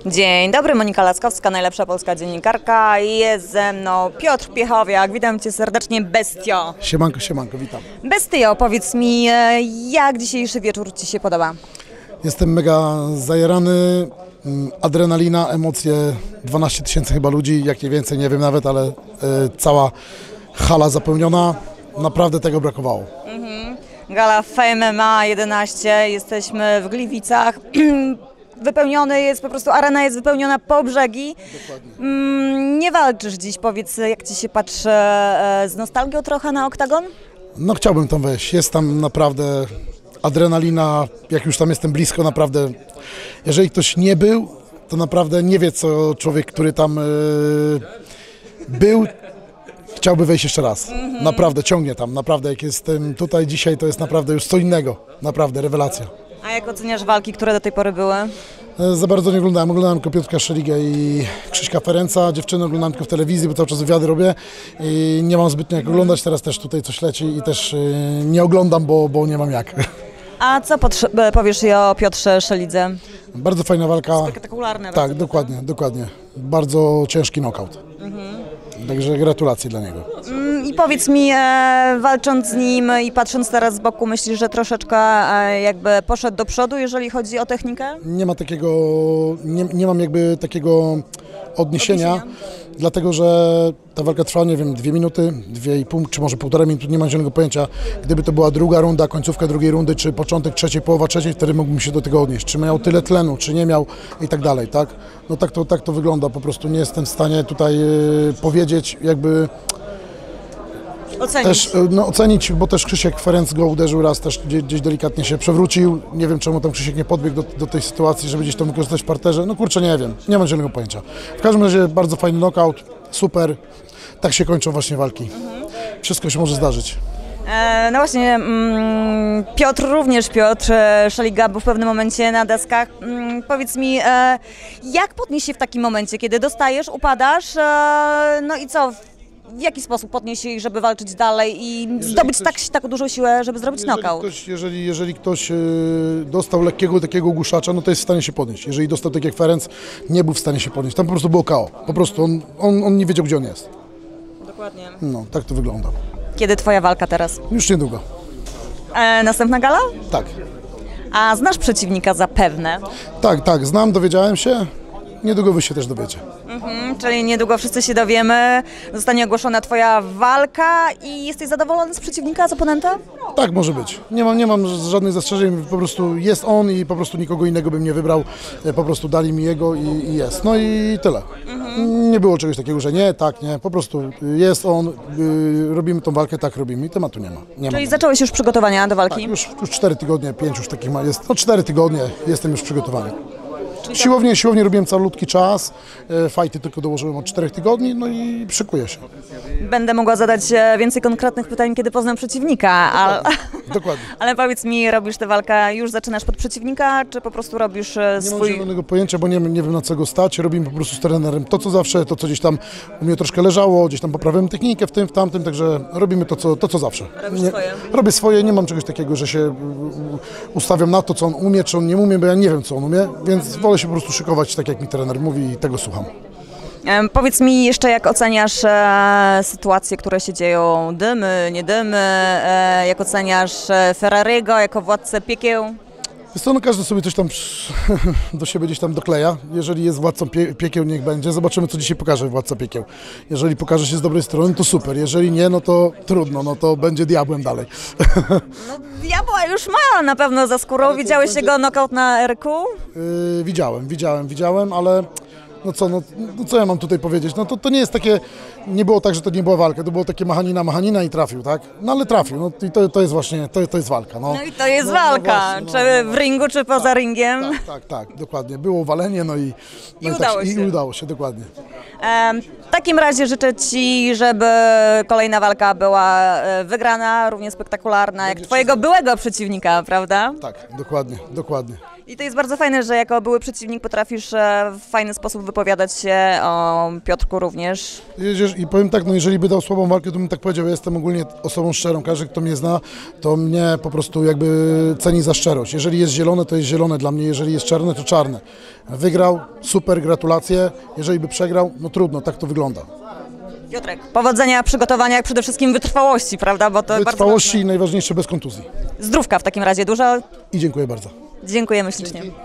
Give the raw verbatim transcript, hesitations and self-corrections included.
Dzień dobry, Monika Laskowska, najlepsza polska dziennikarka i jest ze mną Piotr Piechowiak. Witam Cię serdecznie, Bestio. Siemanko, siemanko, witam. Bestio, powiedz mi, jak dzisiejszy wieczór Ci się podoba? Jestem mega zajarany, adrenalina, emocje, dwanaście tysięcy chyba ludzi, jak nie więcej, nie wiem nawet, ale e, cała hala zapełniona, naprawdę tego brakowało. Mhm. Gala Fame M M A jedenaście, jesteśmy w Gliwicach. Wypełniony jest, po prostu arena jest wypełniona po brzegi. Mm, nie walczysz dziś, powiedz, jak Ci się patrzy e, z nostalgią trochę na oktagon? No chciałbym tam wejść, jest tam naprawdę adrenalina, jak już tam jestem blisko, naprawdę, jeżeli ktoś nie był, to naprawdę nie wie, co człowiek, który tam e, był, chciałby wejść jeszcze raz. Mm-hmm. Naprawdę, ciągnie tam, naprawdę, jak jestem tutaj dzisiaj, to jest naprawdę już co innego, naprawdę, rewelacja. A jak oceniasz walki, które do tej pory były? Za bardzo nie oglądałem, oglądałem tylko Piotrka Szeligę i Krzyśka Ferenca, dziewczyny oglądałem tylko w telewizji, bo cały czas wywiady robię i nie mam zbytnio jak oglądać, teraz też tutaj coś leci i też yy, nie oglądam, bo, bo nie mam jak. A co powiesz o Piotrze Szelidze? Bardzo fajna walka. Spektakularne. Tak, dokładnie, dokładnie. Bardzo ciężki knockout. Mhm. Także gratulacje dla niego. I powiedz mi, e, walcząc z nim i patrząc teraz z boku, myślisz, że troszeczkę e, jakby poszedł do przodu, jeżeli chodzi o technikę? Nie ma takiego, nie, nie mam jakby takiego odniesienia, odniesienia, dlatego że ta walka trwa, nie wiem, dwie minuty, dwie i pół, czy może półtorej minuty, nie mam zielonego pojęcia. Gdyby to była druga runda, końcówka drugiej rundy, czy początek trzeciej, połowa trzeciej, wtedy mógłbym się do tego odnieść. Czy miał tyle tlenu, czy nie miał i tak dalej, tak? No tak to, tak to wygląda, po prostu nie jestem w stanie tutaj yy, powiedzieć, jakby... Ocenić. Też, no, ocenić, bo też Krzysiek Ferenc go uderzył raz, też gdzieś, gdzieś delikatnie się przewrócił. Nie wiem, czemu tam Krzysiek nie podbiegł do, do tej sytuacji, żeby gdzieś to wykorzystać w parterze. No kurczę, nie wiem, nie mam zielonego pojęcia. W każdym razie bardzo fajny knockout, super. Tak się kończą właśnie walki. Mhm. Wszystko się może zdarzyć. E, no właśnie, mm, Piotr również, Piotr Szeliga był w pewnym momencie na deskach. Mm, powiedz mi, e, jak podnieść się w takim momencie, kiedy dostajesz, upadasz, e, no i co? W jaki sposób podnieść się, żeby walczyć dalej i jeżeli zdobyć ktoś, tak, taką dużą siłę, żeby zrobić knockout? Ktoś, jeżeli, jeżeli ktoś yy, dostał lekkiego takiego ogłuszacza, no to jest w stanie się podnieść. Jeżeli dostał tak jak Ferenc, nie był w stanie się podnieść. Tam po prostu było K O. Po prostu on, on, on nie wiedział, gdzie on jest. Dokładnie. No, tak to wygląda. Kiedy twoja walka teraz? Już niedługo. E, następna gala? Tak. A znasz przeciwnika zapewne? Tak, tak, znam, dowiedziałem się. Niedługo wy się też dowiecie. Mhm, czyli niedługo wszyscy się dowiemy, zostanie ogłoszona twoja walka i jesteś zadowolony z przeciwnika, z oponenta? Tak, może być. Nie mam, nie mam żadnych zastrzeżeń, po prostu jest on i po prostu nikogo innego bym nie wybrał. Po prostu dali mi jego i, i jest. No i tyle. Mhm. Nie było czegoś takiego, że nie, tak, nie. Po prostu jest on, yy, robimy tą walkę, tak robimy i tematu nie ma. Nie czyli ma. zacząłeś już przygotowania do walki? Tak, już, już cztery tygodnie, pięć już takich ma, jest. No cztery tygodnie jestem już przygotowany. Siłownie, siłownie robiłem calutki czas, e, fajty tylko dołożyłem od czterech tygodni, no i szykuję się. Będę mogła zadać więcej konkretnych pytań, kiedy poznam przeciwnika, ale, Dokładnie. ale powiedz mi, robisz tę walkę, już zaczynasz pod przeciwnika, czy po prostu robisz e, Nie swój... mam zielonego pojęcia, bo nie, nie wiem na co go stać, robimy po prostu z trenerem to co zawsze, to co gdzieś tam u mnie troszkę leżało, gdzieś tam poprawiłem technikę w tym, w tamtym, także robimy to co, to, co zawsze. Robisz nie, swoje? Robię swoje, nie mam czegoś takiego, że się ustawiam na to, co on umie, czy on nie umie, bo ja nie wiem, co on umie, więc wolę się po prostu szykować tak, jak mi trener mówi i tego słucham. E, powiedz mi jeszcze, jak oceniasz e, sytuacje, które się dzieją, dymy, nie dymy, e, jak oceniasz e, Ferrariego jako władcę piekieł? Jest to, no każdy sobie coś tam do siebie gdzieś tam dokleja. Jeżeli jest władcą pie piekieł, niech będzie. Zobaczymy, co dzisiaj pokaże władca piekieł. Jeżeli pokaże się z dobrej strony, to super. Jeżeli nie, no to trudno, no to będzie diabłem dalej. No diabła już ma na pewno za skórą. Widziałeś będzie... jego knockout na R Q? Yy, widziałem, widziałem, widziałem, ale no co, no, no co ja mam tutaj powiedzieć? No to, to nie jest takie, nie było tak, że to nie była walka, to było takie machanina, machanina i trafił, tak? No ale trafił, no i to, to jest właśnie, to, to jest walka. No, no i to jest no, walka, no czy no, w ringu, czy poza tak, ringiem. Tak, tak, tak, dokładnie. Było walenie, no i, no I, i, udało tak, się. i udało się, dokładnie. E, w takim razie życzę Ci, żeby kolejna walka była wygrana, równie spektakularna jak Twojego byłego przeciwnika, prawda? Tak, dokładnie, dokładnie. I to jest bardzo fajne, że jako były przeciwnik potrafisz e, w fajny sposób wypowiadać się o Piotrku również. Jedziesz, i powiem tak, no jeżeli by dał słabą walkę, to bym tak powiedział, ja jestem ogólnie osobą szczerą, każdy kto mnie zna, to mnie po prostu jakby ceni za szczerość. Jeżeli jest zielone, to jest zielone dla mnie, jeżeli jest czarne, to czarne. Wygrał, super, gratulacje, jeżeli by przegrał, no trudno, tak to wygląda. Piotrek, powodzenia, przygotowania, jak przede wszystkim wytrwałości, prawda? Bo to Wytrwałości bardzo i najważniejsze bez kontuzji. ważne. Zdrówka w takim razie dużo. I dziękuję bardzo. Dziękujemy ślicznie.